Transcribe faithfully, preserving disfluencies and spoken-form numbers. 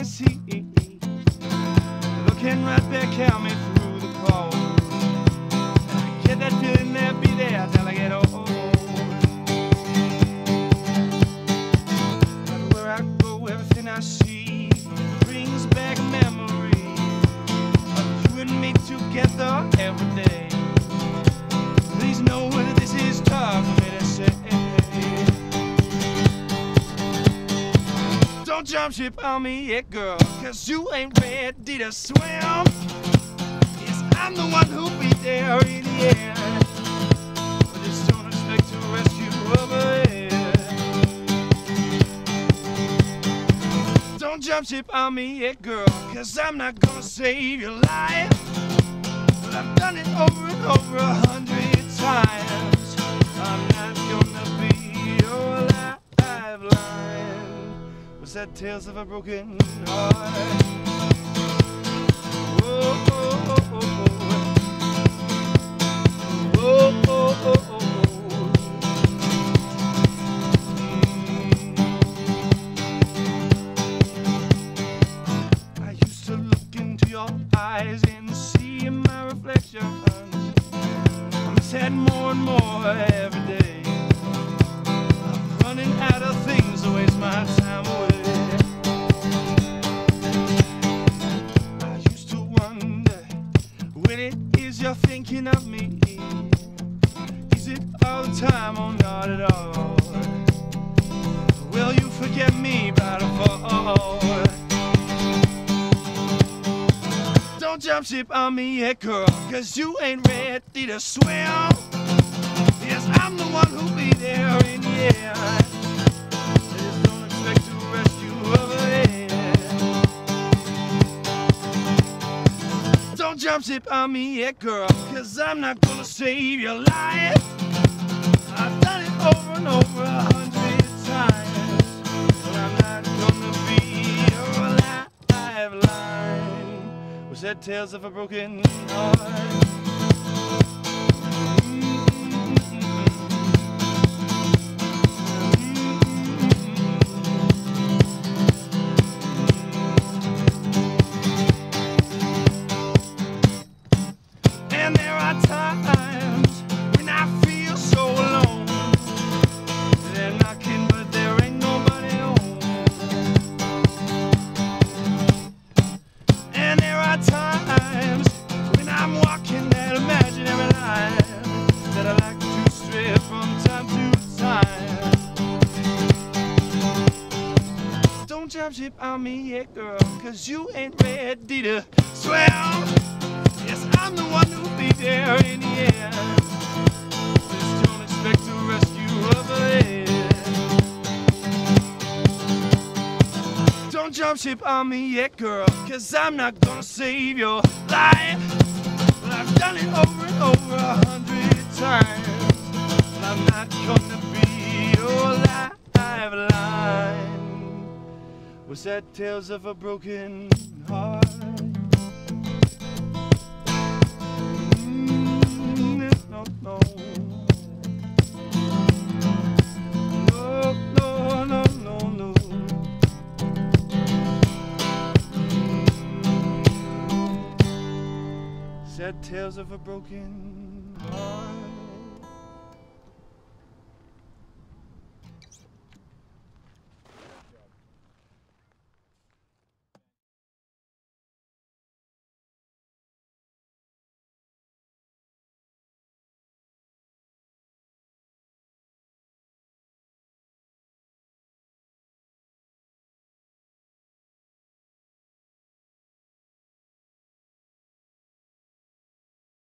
can see. Looking right back at me through the cold. I get that feeling they'll be there till I get old. Everywhere I go, everything I see brings back a memory of you and me together every day. Please know that this is tough for me to say. Don't jump ship on me yet, girl, cause you ain't ready to swim. Yes, I'm the one who'll be there in the end. But just don't expect to rescue over here. Don't jump ship on me yet, girl, cause I'm not gonna save your life. But I've done it over and over a hundred times. I'm not gonna be your lifeline. Was that tales of a broken heart? Oh, oh, oh, oh, oh. Oh, oh, oh, oh, oh. I used to look into your eyes and see my reflection. I'm sad more and more every day. I'm running out of things to waste my time away. When it is you're thinking of me, is it all the time or not at all? Will you forget me by the fall? Don't jump ship on me yet, girl, cause you ain't ready to swim. Yes, I'm the one who'll be there in the end. I just don't expect to rescue over here. Don't jump ship on me yet, girl, cause I'm not gonna save your life. I've done it over and over a hundred times. But I'm not gonna be your lifeline. Was that tales of a broken heart? And there are times when I feel so alone. They're knocking, but there ain't nobody home. And there are times when I'm walking that imaginary line that I like to stray from time to time. Don't jump ship on me yet, girl, cause you ain't ready to swim. Yes, I'm the one who'll be there in the end. Just don't expect to rescue over here. Don't jump ship on me yet, girl, cause I'm not gonna save your life. But I've done it over and over a hundred times. But I'm not gonna be your lifeline. Was that tales of a broken heart? No, no, no, no, no, no. Sad tales of a broken heart.